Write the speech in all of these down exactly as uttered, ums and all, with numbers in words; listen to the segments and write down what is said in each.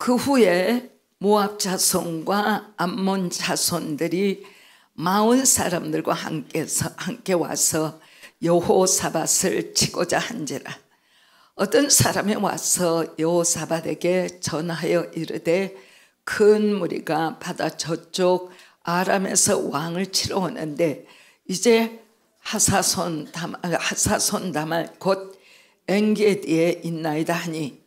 그 후에 모압 자손과 암몬 자손들이 마흔 사람들과 함께서, 함께 와서 여호사밧을 치고자 한지라. 어떤 사람이 와서 여호사밧에게 전하여 이르되 큰 무리가 바다 저쪽 아람에서 왕을 치러 오는데 이제 하사손 다말, 하사손 다말 곧 엔게디에 있나이다 하니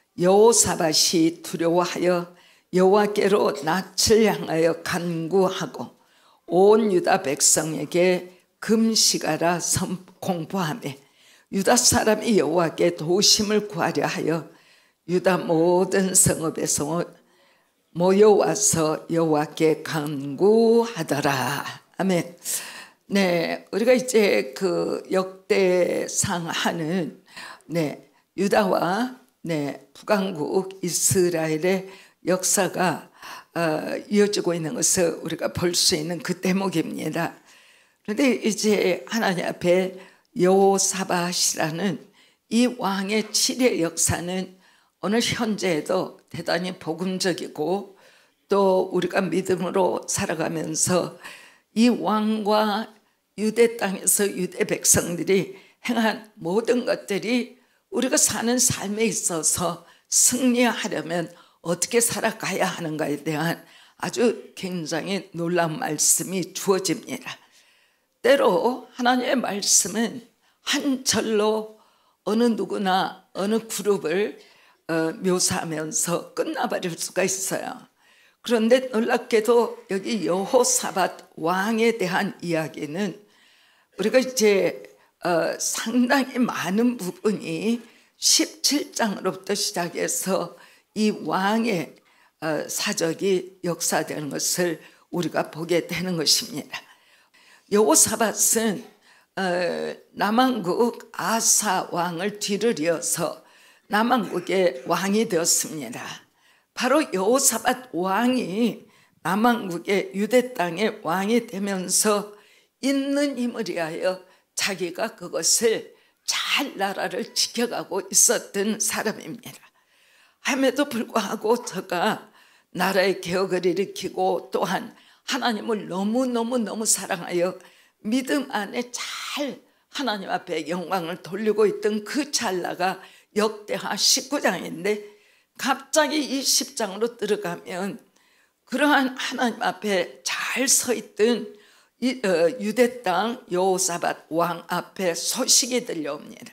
여호사밧이 두려워하여 여호와께로 낯을 향하여 간구하고 온 유다 백성에게 금식하라 공포하며 유다 사람이 여호와께 도심을 구하려 하여 유다 모든 성읍에서 모여와서 여호와께 간구하더라. 아멘. 네, 우리가 이제 그 역대상 하는 네 유다와 네 북왕국 이스라엘의 역사가 어, 이어지고 있는 것을 우리가 볼 수 있는 그 대목입니다. 그런데 이제 하나님 앞에 여호사밧이라는 이 왕의 칠의 역사는 오늘 현재에도 대단히 복음적이고 또 우리가 믿음으로 살아가면서 이 왕과 유대 땅에서 유대 백성들이 행한 모든 것들이 우리가 사는 삶에 있어서 승리하려면 어떻게 살아가야 하는가에 대한 아주 굉장히 놀라운 말씀이 주어집니다. 때로 하나님의 말씀은 한 절로 어느 누구나 어느 그룹을 어, 묘사하면서 끝나버릴 수가 있어요. 그런데 놀랍게도 여기 여호사밧 왕에 대한 이야기는 우리가 이제 어, 상당히 많은 부분이 십칠 장으로부터 시작해서 이 왕의 어, 사적이 역사되는 것을 우리가 보게 되는 것입니다. 여호사밧은 어, 남왕국 아사 왕을 뒤를 이어서 남왕국의 왕이 되었습니다. 바로 여호사밧 왕이 남왕국의 유대 땅의 왕이 되면서 있는 힘을 위하여 자기가 그것을 잘 나라를 지켜가고 있었던 사람입니다. 함에도 불구하고 저가 나라의 개혁을 일으키고 또한 하나님을 너무너무너무 사랑하여 믿음 안에 잘 하나님 앞에 영광을 돌리고 있던 그 찰나가 역대하 십구 장인데 갑자기 이십 장으로 들어가면 그러한 하나님 앞에 잘 서 있던 이, 어, 유대 땅 여호사밧 왕 앞에 소식이 들려옵니다.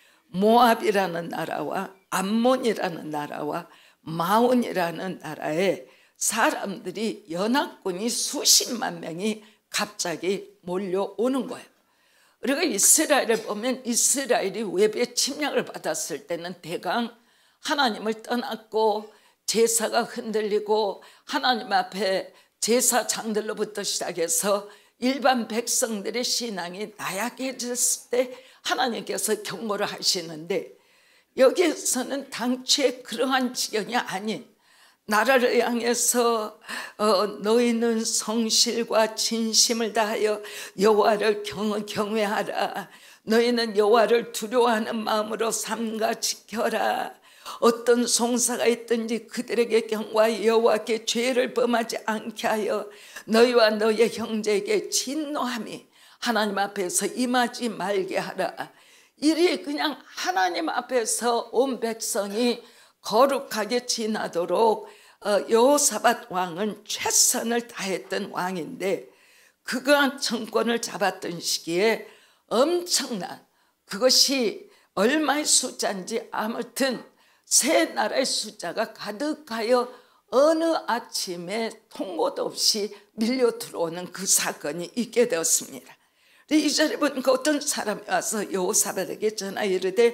모압이라는 나라와 암몬이라는 나라와 마온이라는 나라에 사람들이 연합군이 수십만 명이 갑자기 몰려오는 거예요. 우리가 이스라엘을 보면 이스라엘이 외부의 침략을 받았을 때는 대강 하나님을 떠났고 제사가 흔들리고 하나님 앞에 제사장들로부터 시작해서 일반 백성들의 신앙이 나약해졌을 때 하나님께서 경고를 하시는데 여기에서는 당초에 그러한 지경이 아닌 나라를 향해서 어, 너희는 성실과 진심을 다하여 여호와를 경, 경외하라. 너희는 여호와를 두려워하는 마음으로 삼가 지켜라. 어떤 송사가 있든지 그들에게 경고하여 여호와께 죄를 범하지 않게 하여 너희와 너희의 형제에게 진노함이 하나님 앞에서 임하지 말게 하라. 이리 그냥 하나님 앞에서 온 백성이 거룩하게 지나도록 여호사밧 왕은 최선을 다했던 왕인데 그러한 정권을 잡았던 시기에 엄청난 그것이 얼마의 숫자인지 아무튼 세 나라의 숫자가 가득하여 어느 아침에 통보도 없이 밀려 들어오는 그 사건이 있게 되었습니다. 이 절에 보니까 어떤 사람이 와서 여호사밧에게 전하 이르되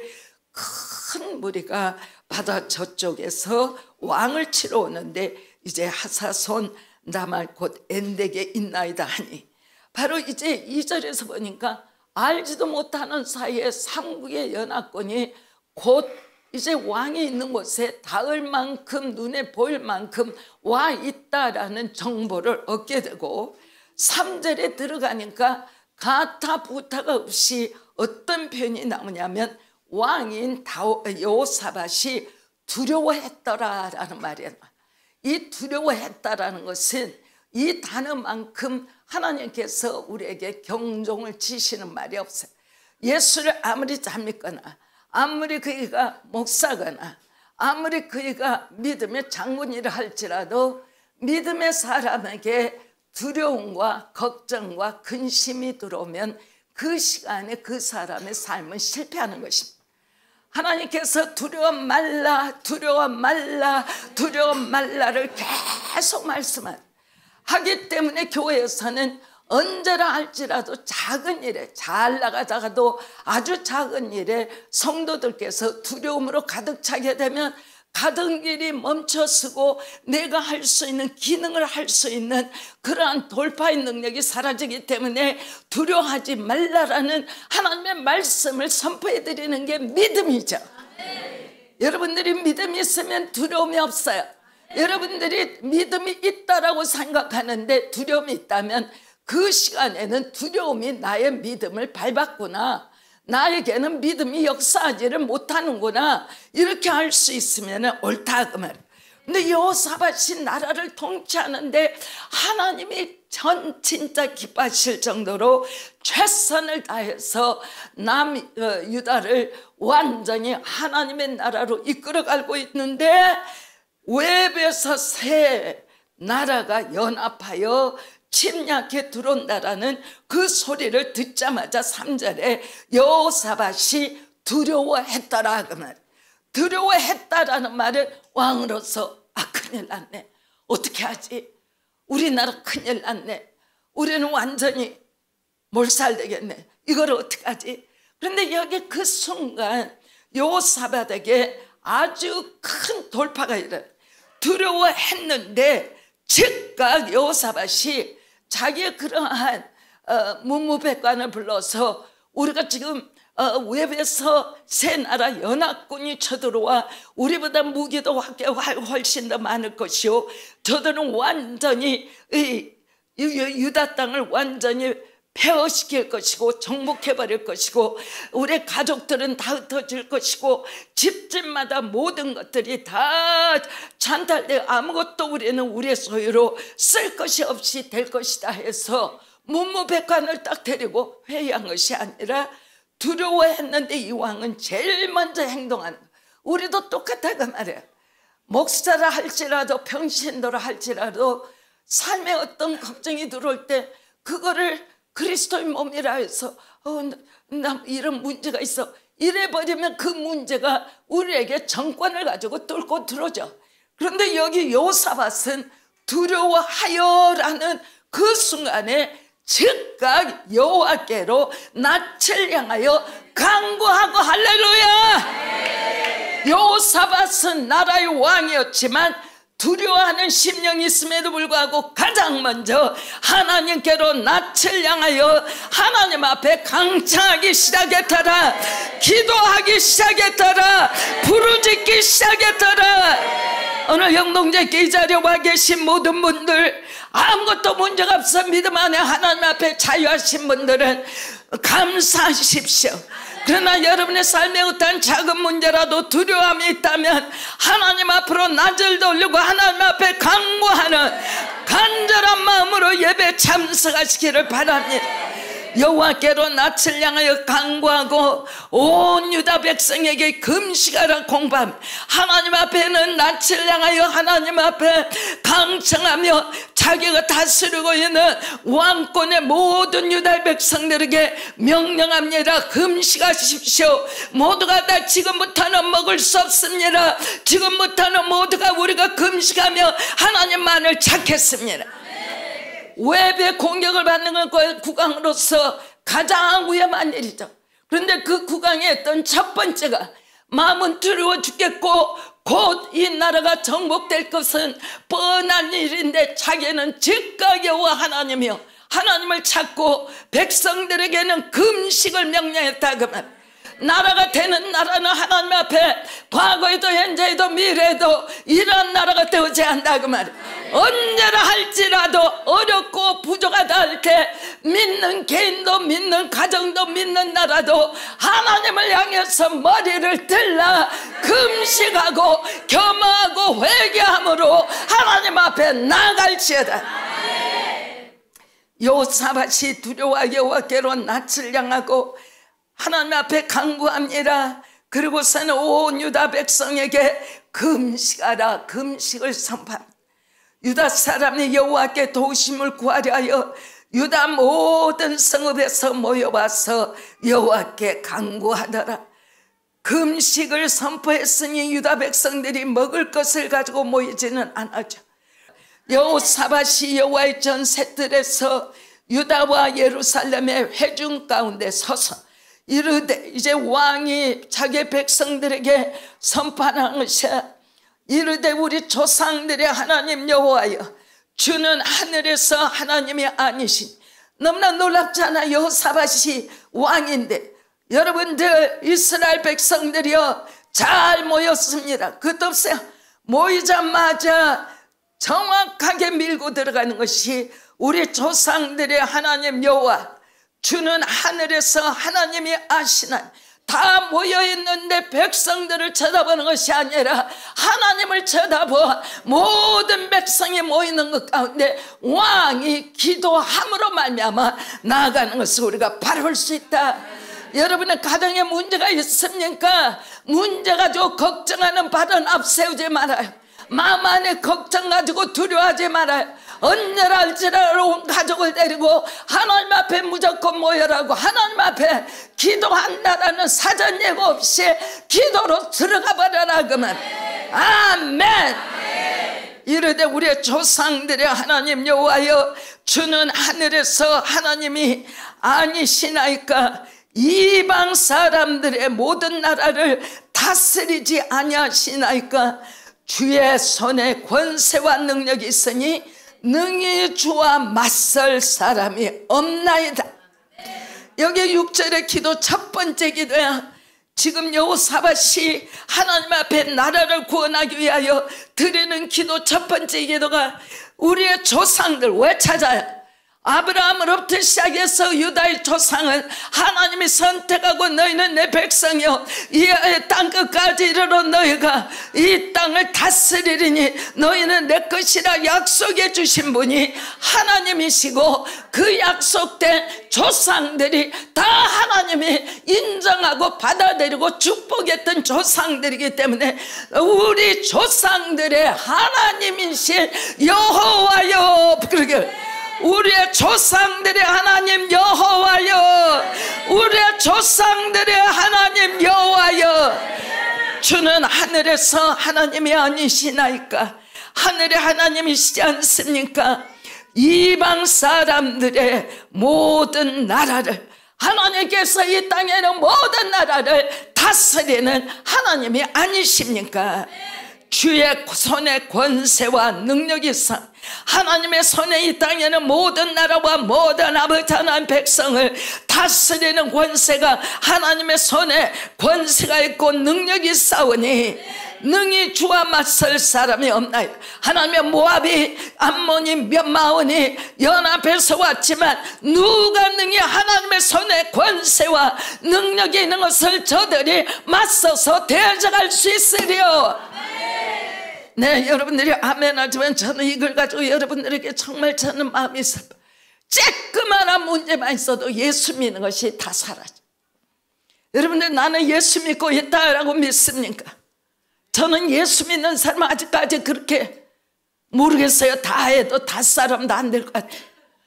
큰 무리가 바다 저쪽에서 왕을 치러 오는데 이제 하사손 다말 곧 엔덱에 있나이다 하니 바로 이제 이 절에서 보니까 알지도 못하는 사이에 삼국의 연합군이 곧 이제 왕이 있는 곳에 닿을 만큼 눈에 보일 만큼 와 있다라는 정보를 얻게 되고 삼 절에 들어가니까 가타 부타가 없이 어떤 표현이 나오냐면 왕인 여호사밧이 두려워했더라라는 말이야. 이 두려워했다라는 것은 이 단어만큼 하나님께서 우리에게 경종을 지시는 말이 없어요. 예수를 아무리 잘 믿거나 아무리 그이가 목사거나 아무리 그이가 믿음의 장군이라 할지라도 믿음의 사람에게 두려움과 걱정과 근심이 들어오면 그 시간에 그 사람의 삶은 실패하는 것입니다. 하나님께서 두려워 말라 두려워 말라 두려워 말라를 계속 말씀하기 때문에 교회에서는 언제라 할지라도 작은 일에 잘 나가다가도 아주 작은 일에 성도들께서 두려움으로 가득 차게 되면 가던 길이 멈춰서고 내가 할 수 있는 기능을 할 수 있는 그러한 돌파의 능력이 사라지기 때문에 두려워하지 말라라는 하나님의 말씀을 선포해 드리는 게 믿음이죠. 네. 여러분들이 믿음이 있으면 두려움이 없어요. 네. 여러분들이 믿음이 있다라고 생각하는데 두려움이 있다면 그 시간에는 두려움이 나의 믿음을 밟았구나, 나에게는 믿음이 역사하지를 못하는구나, 이렇게 할 수 있으면 옳다 그 말이에요. 근데 여호사밧이 나라를 통치하는데 하나님이 전 진짜 기뻐하실 정도로 최선을 다해서 남 유다를 완전히 하나님의 나라로 이끌어가고 있는데 외부에서 새 나라가 연합하여 침략해 들어온다라는 그 소리를 듣자마자 삼 절에 여호사밧이 두려워했더라 그 말. 두려워했다라는 말은 왕으로서 아 큰일 났네, 어떻게 하지, 우리나라 큰일 났네, 우리는 완전히 몰살되겠네, 이걸 어떻게 하지. 그런데 여기 그 순간 여호사밧에게 아주 큰 돌파가 일어나. 두려워했는데 즉각 여호사밧이 자기의 그러한 어, 문무백관을 불러서 우리가 지금 어, 외부에서 새 나라 연합군이 쳐들어와 우리보다 무기도 훨씬 더 많을 것이요, 저들은 완전히 이, 유다 땅을 완전히 폐허시킬 것이고 정복해버릴 것이고 우리 가족들은 다 흩어질 것이고 집집마다 모든 것들이 다 찬탈되어 아무것도 우리는 우리의 소유로 쓸 것이 없이 될 것이다 해서 문무백관을 딱 데리고 회의한 것이 아니라 두려워했는데 이 왕은 제일 먼저 행동하는 거예요. 우리도 똑같다 그 말이에요. 목사라 할지라도 평신도라 할지라도 삶에 어떤 걱정이 들어올 때 그거를 그리스도의 몸이라 해서 어, 나 이런 문제가 있어 이래버리면 그 문제가 우리에게 정권을 가지고 뚫고 들어오죠. 그런데 여기 여호사밧은 두려워하여라는 그 순간에 즉각 여호와께로 낯을 향하여 간구하고 할렐루야. 여호사밧은 나라의 왕이었지만 두려워하는 심령이 있음에도 불구하고 가장 먼저 하나님께로 낯을 향하여 하나님 앞에 강창하기 시작했더라, 기도하기 시작했더라, 부르짖기 시작했더라. 오늘 영동제께 이 자리에 와 계신 모든 분들, 아무것도 문제가 없어 믿음 안에 하나님 앞에 자유하신 분들은 감사하십시오. 그러나 여러분의 삶에 어떤 작은 문제라도 두려움이 있다면 하나님 앞으로 낯을 돌리고 하나님 앞에 간구하는 간절한 마음으로 예배 참석하시기를 바랍니다. 여호와께로 낯을 향하여 간구하고 온 유다 백성에게 금식하라 공부함. 하나님 앞에는 낯을 향하여 하나님 앞에 강청하며 자기가 다스리고 있는 왕권의 모든 유다 백성들에게 명령합니다. 금식하십시오. 모두가 다 지금부터는 먹을 수 없습니다. 지금부터는 모두가 우리가 금식하며 하나님만을 찾겠습니다. 외부의 공격을 받는 건 국왕으로서 가장 위험한 일이죠. 그런데 그 국왕의 어떤 첫 번째가 마음은 두려워 죽겠고 곧 이 나라가 정복될 것은 뻔한 일인데 자기는 즉각 여호와 하나님이요 하나님을 찾고 백성들에게는 금식을 명령했다 그 말. 나라가 되는 나라는 하나님 앞에 과거에도 현재에도 미래에도 이런 나라가 되어지 않는다 그 말이에요. 언제나 할지라도 어렵고 부족하다 할 때 믿는 개인도 믿는 가정도 믿는 나라도 하나님을 향해서 머리를 들라 금식하고 겸하고 회개함으로 하나님 앞에 나갈지어다. 여호사밧이 두려워 여호와께로 낯을 향하고 하나님 앞에 간구합니다. 그리고서는 온 유다 백성에게 금식하라 금식을 선포합니다. 유다 사람이 여호와께 도우심을 구하려 하여 유다 모든 성읍에서 모여와서 여호와께 간구하더라. 금식을 선포했으니 유다 백성들이 먹을 것을 가지고 모이지는 않았죠. 여호사밧이 여호와의 전셋들에서 유다와 예루살렘의 회중 가운데 서서 이르되 이제 왕이 자기 백성들에게 선포하는 것이야. 이르되 우리 조상들의 하나님 여호와여 주는 하늘에서 하나님이 아니신. 너무나 놀랍잖아. 여호사밧이 왕인데 여러분들 이스라엘 백성들이여 잘 모였습니다. 그것도 없어요. 모이자마자 정확하게 밀고 들어가는 것이 우리 조상들의 하나님 여호와 주는 하늘에서 하나님이 아시나. 다 모여있는데 백성들을 쳐다보는 것이 아니라 하나님을 쳐다보아 모든 백성이 모이는 것 가운데 왕이 기도함으로 말미암아 나아가는 것을 우리가 바라볼 수 있다. 여러분의 가정에 문제가 있습니까? 문제 가지고 걱정하는 발언 앞세우지 말아요. 마음 안에 걱정 가지고 두려워하지 말아요. 언제나 할지라도 온 가족을 데리고 하나님 앞에 무조건 모여라고 하나님 앞에 기도한다라는 사전 예고 없이 기도로 들어가 버려라 그만. 아멘. 이르되 우리의 조상들의 하나님 여호와여 주는 하늘에서 하나님이 아니시나이까 이방 사람들의 모든 나라를 다스리지 아니하시나이까 주의 손에 권세와 능력이 있으니 능히 주와 맞설 사람이 없나이다. 여기 육 절의 기도 첫 번째 기도야. 지금 여호사밧이 하나님 앞에 나라를 구원하기 위하여 드리는 기도 첫 번째 기도가 우리의 조상들 왜 찾아요? 아브라함으로부터 시작해서 유다의 조상은 하나님이 선택하고 너희는 내 백성이요 이 땅 끝까지 이르러 너희가 이 땅을 다스리리니 너희는 내 것이라 약속해 주신 분이 하나님이시고 그 약속된 조상들이 다 하나님이 인정하고 받아들이고 축복했던 조상들이기 때문에 우리 조상들의 하나님이신 여호와여 그러게 우리의 조상들의 하나님 여호와여 우리의 조상들의 하나님 여호와여 주는 하늘에서 하나님이 아니시나이까 하늘의 하나님이시지 않습니까? 이방 사람들의 모든 나라를 하나님께서 이 땅에는 모든 나라를 다스리는 하나님이 아니십니까? 주의 손에 권세와 능력이 있어 하나님의 손에 이 땅에는 모든 나라와 모든 아버지 하나님 백성을 다스리는 권세가 하나님의 손에 권세가 있고 능력이 있사오니 능히 주와 맞설 사람이 없나요? 하나님의 모압이 암몬이 멸망하니 연합해서 왔지만 누가 능히 하나님의 손에 권세와 능력이 있는 것을 저들이 맞서서 대적할 수 있으리요. 네, 여러분들이 아멘 하지만 저는 이걸 가지고 여러분들에게 정말 저는 마음이 있어요. 쬐끄만한 문제만 있어도 예수 믿는 것이 다 사라져. 여러분들 나는 예수 믿고 있다라고 믿습니까? 저는 예수 믿는 사람은 아직까지 그렇게 모르겠어요. 다 해도 다 사람도 안 될 것 같아요.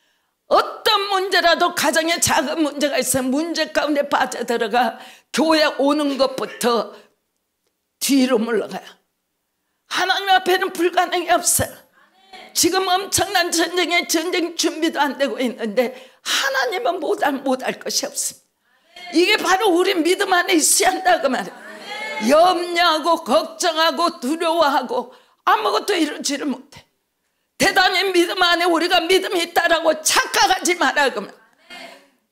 어떤 문제라도 가정에 작은 문제가 있어요. 문제 가운데 빠져들어가 교회 오는 것부터 뒤로 물러가요. 하나님 앞에는 불가능이 없어요. 지금 엄청난 전쟁에 전쟁 준비도 안 되고 있는데 하나님은 못할, 못할 것이 없습니다. 이게 바로 우리 믿음 안에 있어야 한다 그 말이에요. 염려하고 걱정하고 두려워하고 아무것도 이루지를 못해. 대단히 믿음 안에 우리가 믿음이 있다라고 착각하지 마라 그 말이에요.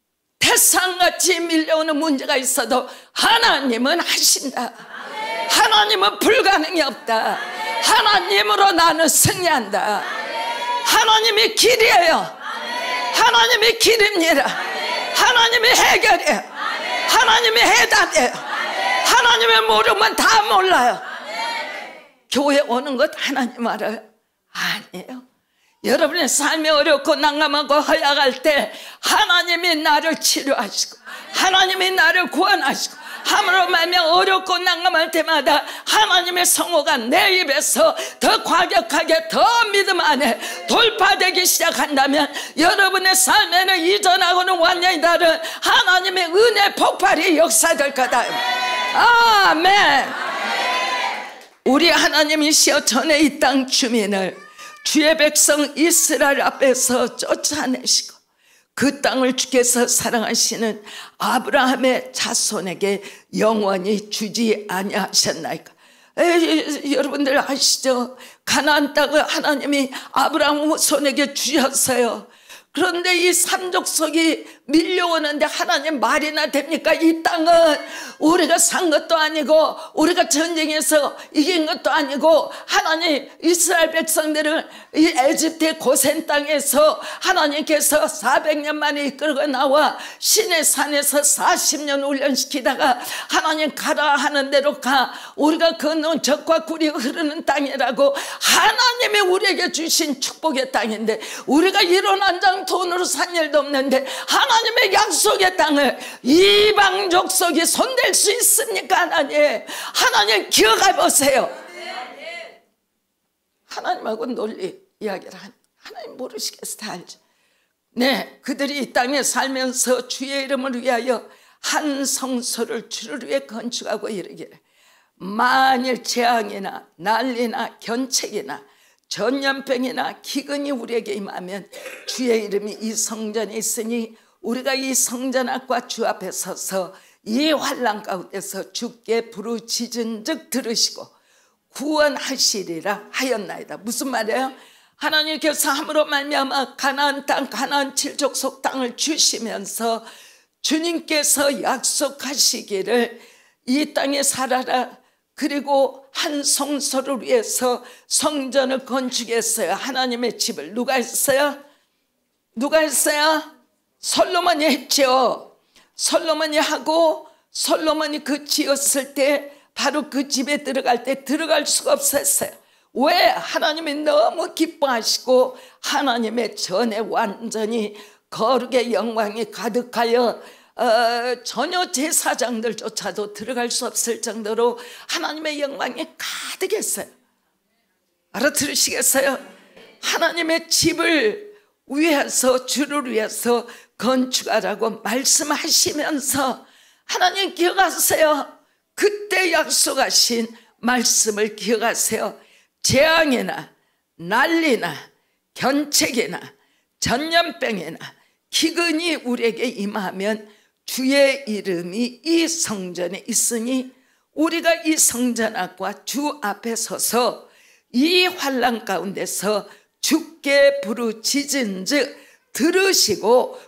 태산같이 밀려오는 문제가 있어도 하나님은 하신다. 하나님은 불가능이 없다. 하나님으로 나는 승리한다. 하나님이 길이에요. 하나님이 길입니다. 하나님이 해결이에요. 하나님이 해답이에요. 하나님의 모르면 다 몰라요. 교회 오는 것 하나님 알아요? 아니에요. 여러분의 삶이 어렵고 난감하고 허약할 때 하나님이 나를 치료하시고 하나님이 나를 구원하시고 함으로 말미암아 어렵고 난감할 때마다 하나님의 성호가 내 입에서 더 과격하게 더 믿음 안에 돌파되기 시작한다면 여러분의 삶에는 이전하고는 완전히 다른 하나님의 은혜 폭발이 역사될 거다. 아멘. 우리 하나님이시여 전에 이 땅 주민을 주의 백성 이스라엘 앞에서 쫓아내시고 그 땅을 주께서 사랑하시는 아브라함의 자손에게 영원히 주지 아니하셨나이까. 에이, 여러분들 아시죠? 가나안 땅을 하나님이 아브라함 후손에게 주셨어요. 그런데 이 삼족속이 밀려오는데 하나님 말이나 됩니까? 이 땅은 우리가 산 것도 아니고 우리가 전쟁에서 이긴 것도 아니고 하나님 이스라엘 백성들을 이 에집트의 고센 땅에서 하나님께서 사백 년 만에 이끌고 나와 시내 산에서 사십 년 훈련시키다가 하나님 가라 하는 대로 가. 우리가 건너온 젖과 꿀이 흐르는 땅이라고 하나님이 우리에게 주신 축복의 땅인데 우리가 일어난 장 돈으로 산 일도 없는데 하나님의 약속의 땅을 이방 족속이 손댈 수 있습니까? 하나님, 하나님 기억해 보세요. 하나님하고 논리 이야기를 하는 하나님 모르시겠어? 다 알죠. 네, 그들이 이 땅에 살면서 주의 이름을 위하여 한 성소를 주를 위해 건축하고 이르기를 만일 재앙이나 난리나 견책이나 전염병이나 기근이 우리에게 임하면 주의 이름이 이 성전에 있으니 우리가 이 성전 앞과 주 앞에 서서 이 환난 가운데서 주께 부르짖은 즉 들으시고 구원하시리라 하였나이다. 무슨 말이에요? 하나님께서 함으로 말미암아 가나안 땅 가나안 칠족속 땅을 주시면서 주님께서 약속하시기를 이 땅에 살아라. 그리고 한 성소를 위해서 성전을 건축했어요. 하나님의 집을 누가 했어요? 누가 했어요? 솔로몬이 했죠. 솔로몬이 하고 솔로몬이 그 지었을 때 바로 그 집에 들어갈 때 들어갈 수가 없었어요. 왜? 하나님이 너무 기뻐하시고 하나님의 전에 완전히 거룩의 영광이 가득하여 어, 전혀 제사장들조차도 들어갈 수 없을 정도로 하나님의 영광이 가득했어요. 알아들으시겠어요? 하나님의 집을 위해서 주를 위해서 건축하라고 말씀하시면서 하나님 기억하세요. 그때 약속하신 말씀을 기억하세요. 재앙이나 난리나 견책이나 전염병이나 기근이 우리에게 임하면 주의 이름이 이 성전에 있으니 우리가 이 성전 앞과 주 앞에 서서 이 환난 가운데서 주께 부르짖은즉 들으시고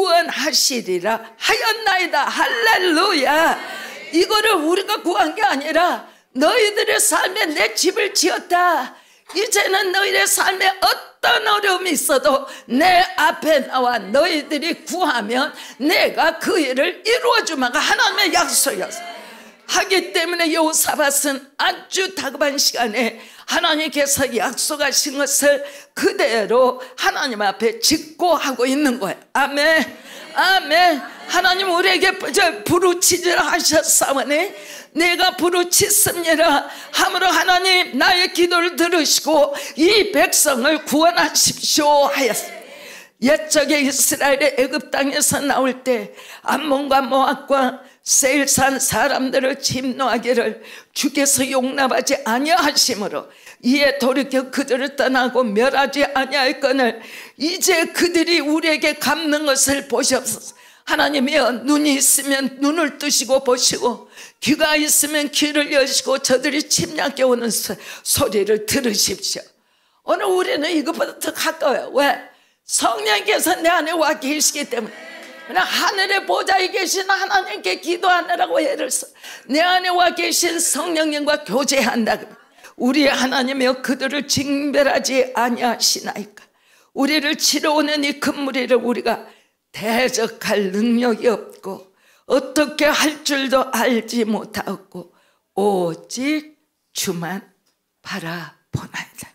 구원하시리라 하였나이다. 할렐루야. 이거를 우리가 구한 게 아니라 너희들의 삶에 내 집을 지었다. 이제는 너희의 삶에 어떤 어려움이 있어도 내 앞에 나와 너희들이 구하면 내가 그 일을 이루어주마가 하나님의 약속이었어. 하기 때문에 여호사밧은 아주 다급한 시간에 하나님께서 약속하신 것을 그대로 하나님 앞에 짓고 하고 있는 거예요. 아멘. 아멘. 하나님 우리에게 부르짖으라 하셨사오니 내가 부르짖습니다 함으로 하나님 나의 기도를 들으시고 이 백성을 구원하십시오 하였습니다. 옛적에 이스라엘의 애굽 땅에서 나올 때 암몬과 모압과 세일산 사람들을 침노하기를 주께서 용납하지 아니하심으로 이에 돌이켜 그들을 떠나고 멸하지 아니하였거늘 이제 그들이 우리에게 갚는 것을 보시옵소서. 하나님이여 눈이 있으면 눈을 뜨시고 보시고 귀가 있으면 귀를 여시고 저들이 침략해 오는 소, 소리를 들으십시오. 오늘 우리는 이것보다 더 가까워요. 왜? 성령께서 내 안에 와 계시기 때문에 그냥 하늘의 보좌에 계신 하나님께 기도하느라고 애를 써. 내 안에 와 계신 성령님과 교제한다. 우리 하나님이여 그들을 징별하지 아니하시나이까. 우리를 치러오는 이 큰 무리를 우리가 대적할 능력이 없고 어떻게 할 줄도 알지 못하고 오직 주만 바라보나이다.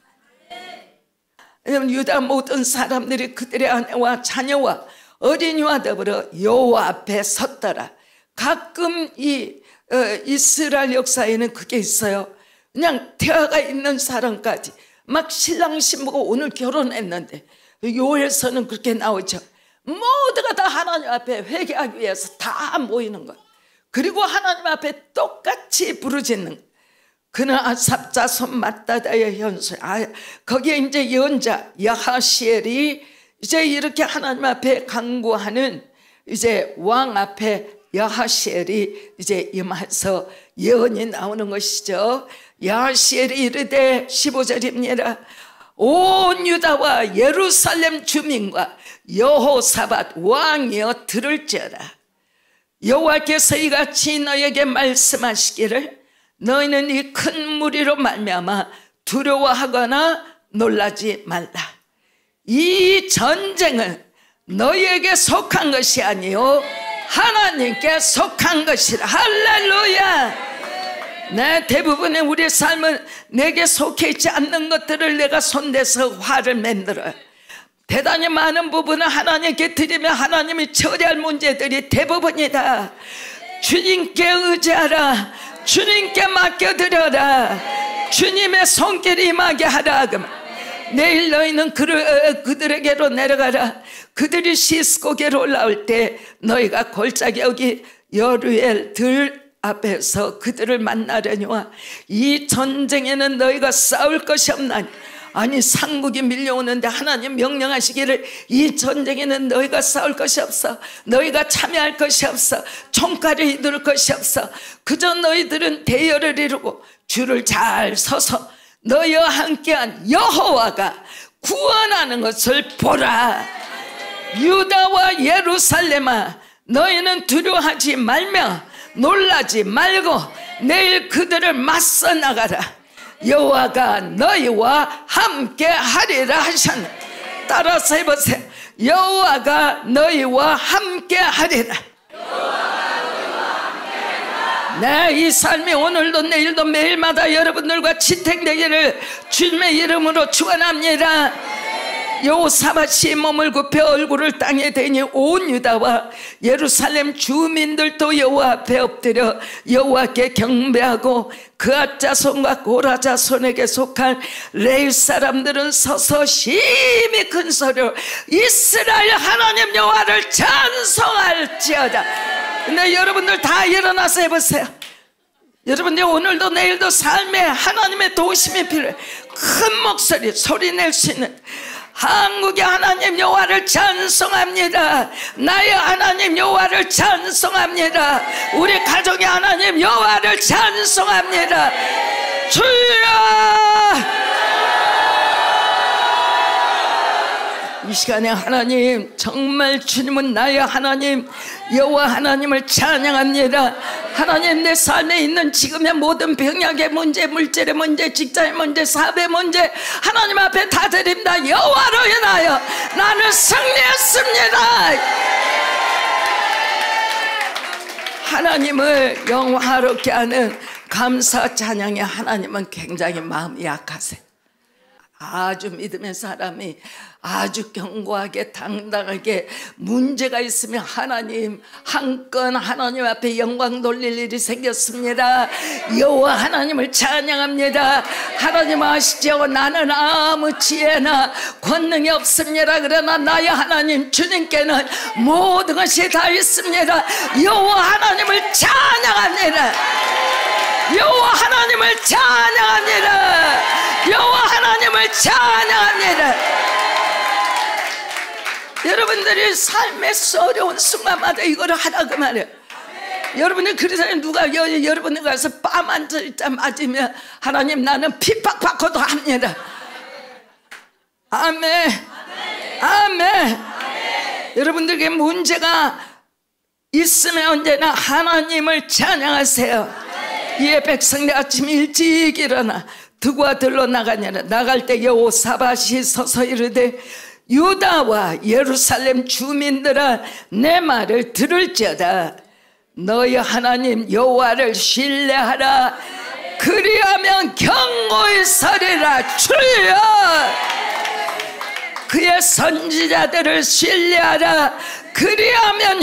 유다 모든 사람들이 그들의 아내와 자녀와 어린이와 더불어 여호와 앞에 섰더라. 가끔 이 어, 이스라엘 역사에는 그게 있어요. 그냥 태아가 있는 사람까지 막 신랑 신부가 오늘 결혼했는데 요엘서는 그렇게 나오죠. 모두가 다 하나님 앞에 회개하기 위해서 다 모이는 것. 그리고 하나님 앞에 똑같이 부르짖는 것. 그는 아삽 자손 맏다다의 현수. 아, 거기에 이제 예언자 야하시엘이 이제 이렇게 하나님 앞에 간구하는 이제 왕 앞에 야하시엘이 이제 임해서 예언이 나오는 것이죠. 야하시엘이 이르되 십오 절입니다. 온 유다와 예루살렘 주민과 여호사밧 왕이여 들을지어다. 여호와께서 이같이 너에게 말씀하시기를 너희는 이 큰 무리로 말미암아 두려워하거나 놀라지 말라. 이 전쟁은 너희에게 속한 것이 아니요 하나님께 속한 것이라. 할렐루야. 네, 대부분의 우리의 삶은 내게 속해 있지 않는 것들을 내가 손대서 화를 만들어요. 대단히 많은 부분은 하나님께 드리며 하나님이 처리할 문제들이 대부분이다. 주님께 의지하라. 주님께 맡겨드려라. 주님의 손길이 임하게 하라. 내일 너희는 그를, 그들에게로 내려가라. 그들이 시스고개로 올라올 때 너희가 골짜기 여기 여루엘 들 앞에서 그들을 만나려니와 이 전쟁에는 너희가 싸울 것이 없나니. 아니 상국이 밀려오는데 하나님 명령하시기를 이 전쟁에는 너희가 싸울 것이 없어. 너희가 참여할 것이 없어. 총칼을 휘두를 것이 없어. 그저 너희들은 대열을 이루고 줄을 잘 서서 너희와 함께한 여호와가 구원하는 것을 보라. 유다와 예루살렘아 너희는 두려워하지 말며 놀라지 말고 내일 그들을 맞서 나가라. 여호와가 너희와 함께 하리라 하셨네. 따라서 해보세요. 여호와가 너희와 함께 하리라. 네, 이 삶이 오늘도 내일도 매일마다 여러분들과 지탱되기를 주님의 이름으로 축원합니다. 여호사밧이 몸을 굽혀 얼굴을 땅에 대니 온 유다와 예루살렘 주민들도 여호와 앞에 엎드려 여호와께 경배하고 그앗 자손과 고라 자손에게 속한 레위 사람들은 서서 심히 큰 소리로 이스라엘 하나님 여호와를 찬송할지어다. 근데 여러분들 다 일어나서 해보세요. 여러분들 오늘도 내일도 삶에 하나님의 도우심이 필요해. 큰 목소리 소리 낼 수 있는 한국의 하나님 여호와를 찬송합니다. 나의 하나님 여호와를 찬송합니다. 우리 가족의 하나님 여호와를 찬송합니다. 주여! 이 시간에 하나님 정말 주님은 나의 하나님 여호와 하나님을 찬양합니다. 하나님 내 삶에 있는 지금의 모든 병약의 문제, 물질의 문제, 직장의 문제, 사업의 문제 하나님 앞에 다 드립니다. 여호와로 인하여 나는 승리했습니다. 하나님을 영화롭게 하는 감사 찬양의 하나님은 굉장히 마음이 약하세요. 아주 믿음의 사람이 아주 견고하게 당당하게 문제가 있으면 하나님 한 건 하나님 앞에 영광 돌릴 일이 생겼습니다. 여호와 하나님을 찬양합니다. 하나님 아시죠? 나는 아무 지혜나 권능이 없습니다. 그러나 나의 하나님 주님께는 모든 것이 다 있습니다. 여호와 하나님을 찬양합니다. 여호와 하나님을 찬양합니다. 여호와 하나님을 찬양합니다. 여러분들이 삶에서 어려운 순간마다 이거를 하라고 말해요. 여러분들 그래서 누가 여, 여러분들 가서 뺨 한 점 맞으면 하나님 나는 핍박받고도 합니다. 아멘. 아멘. 아멘. 여러분들에게 문제가 있으면 언제나 하나님을 찬양하세요. 이에 백성들 아침 일찍 일어나 두고 들러 나가냐라. 나갈 때 여호사밧이 서서 이르되 유다와 예루살렘 주민들아 내 말을 들을지어다. 너희 하나님 여호와를 신뢰하라. 그리하면 경고히 서리라. 주여 그의 선지자들을 신뢰하라. 그리하면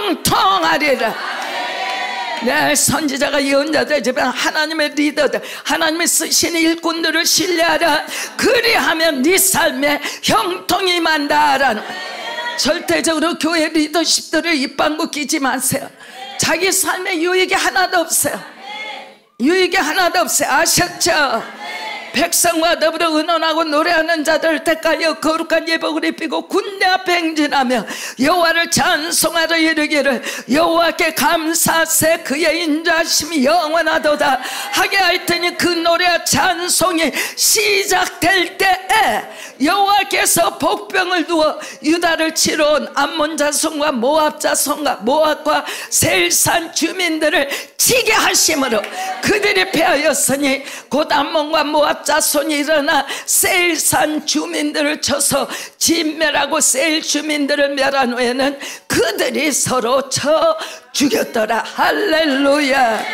형통하리라. 네, 선지자가 예언자들 집안 하나님의 리더들, 하나님의 쓰시는 일꾼들을 신뢰하라. 그리하면 네 삶에 형통이 만다라는. 절대적으로 교회 리더십들을 입방구 끼지 마세요. 자기 삶에 유익이 하나도 없어요. 유익이 하나도 없어요. 아셨죠? 백성과 더불어 의논하고 노래하는 자들 택하여 거룩한 예복을 입히고 군대 앞에 행진하며 여호와를 찬송하러 이르기를 여호와께 감사세 그의 인자하심이 영원하도다 하게 할 테니 그 노래와 찬송이 시작될 때에 여호와께서 복병을 두어 유다를 치러 온 암몬 자손과 모압 자손과 모압과 세일산 주민들을 치게 하심으로 그들이 패하였으니 곧 암몬과 모압 자손이 일어나 세일산 주민들을 쳐서 진멸하고 세일 주민들을 멸한 후에는 그들이 서로 쳐 죽였더라. 할렐루야.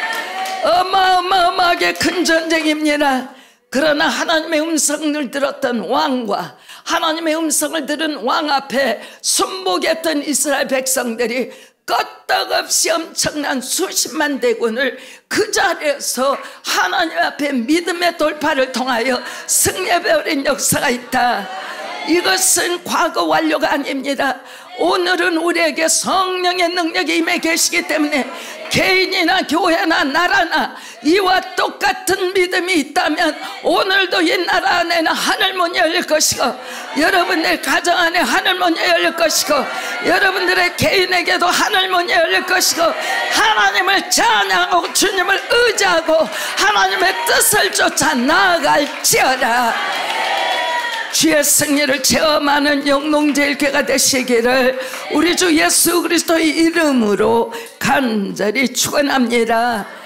어마어마하게 큰 전쟁입니다. 그러나 하나님의 음성을 들었던 왕과 하나님의 음성을 들은 왕 앞에 순복했던 이스라엘 백성들이 끄떡없이 엄청난 수십만 대군을 그 자리에서 하나님 앞에 믿음의 돌파를 통하여 승리해버린 역사가 있다. 이것은 과거 완료가 아닙니다. 오늘은 우리에게 성령의 능력이 임해 계시기 때문에 개인이나 교회나 나라나 이와 똑같은 믿음이 있다면 오늘도 이 나라 안에는 하늘문이 열릴 것이고 여러분들 가정 안에 하늘문이 열릴 것이고 여러분들의 개인에게도 하늘문이 열릴 것이고 하나님을 찬양하고 주님을 의지하고 하나님의 뜻을 쫓아 나아갈지어다. 주의 승리를 체험하는 영농제일교회가 되시기를 우리 주 예수 그리스도의 이름으로 간절히 축원합니다.